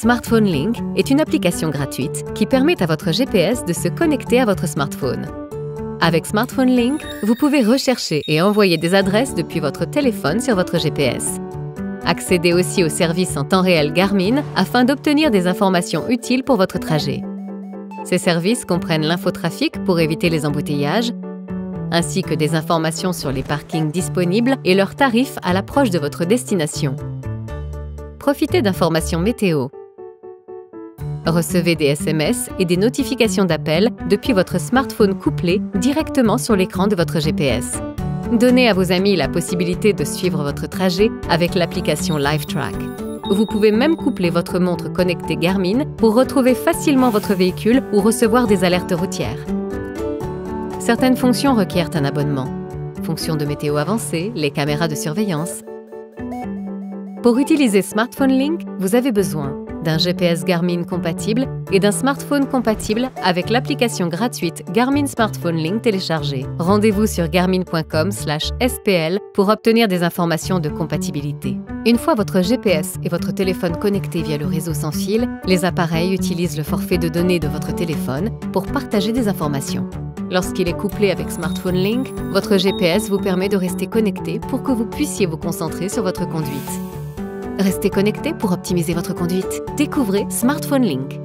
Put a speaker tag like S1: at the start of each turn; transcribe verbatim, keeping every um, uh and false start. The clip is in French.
S1: Smartphone Link est une application gratuite qui permet à votre G P S de se connecter à votre smartphone. Avec Smartphone Link, vous pouvez rechercher et envoyer des adresses depuis votre téléphone sur votre G P S. Accédez aussi aux services en temps réel Garmin afin d'obtenir des informations utiles pour votre trajet. Ces services comprennent l'infotrafic pour éviter les embouteillages, ainsi que des informations sur les parkings disponibles et leurs tarifs à l'approche de votre destination. Profitez d'informations météo. Recevez des S M S et des notifications d'appel depuis votre smartphone couplé directement sur l'écran de votre G P S. Donnez à vos amis la possibilité de suivre votre trajet avec l'application LiveTrack. Vous pouvez même coupler votre montre connectée Garmin pour retrouver facilement votre véhicule ou recevoir des alertes routières. Certaines fonctions requièrent un abonnement. Fonctions de météo avancées, les caméras de surveillance. Pour utiliser Smartphone Link, vous avez besoin d'un G P S Garmin compatible et d'un smartphone compatible avec l'application gratuite Garmin Smartphone Link téléchargée. Rendez-vous sur garmin point com slash S P L pour obtenir des informations de compatibilité. Une fois votre G P S et votre téléphone connectés via le réseau sans fil, les appareils utilisent le forfait de données de votre téléphone pour partager des informations. Lorsqu'il est couplé avec Smartphone Link, votre G P S vous permet de rester connecté pour que vous puissiez vous concentrer sur votre conduite. Restez connecté pour optimiser votre conduite. Découvrez Smartphone Link.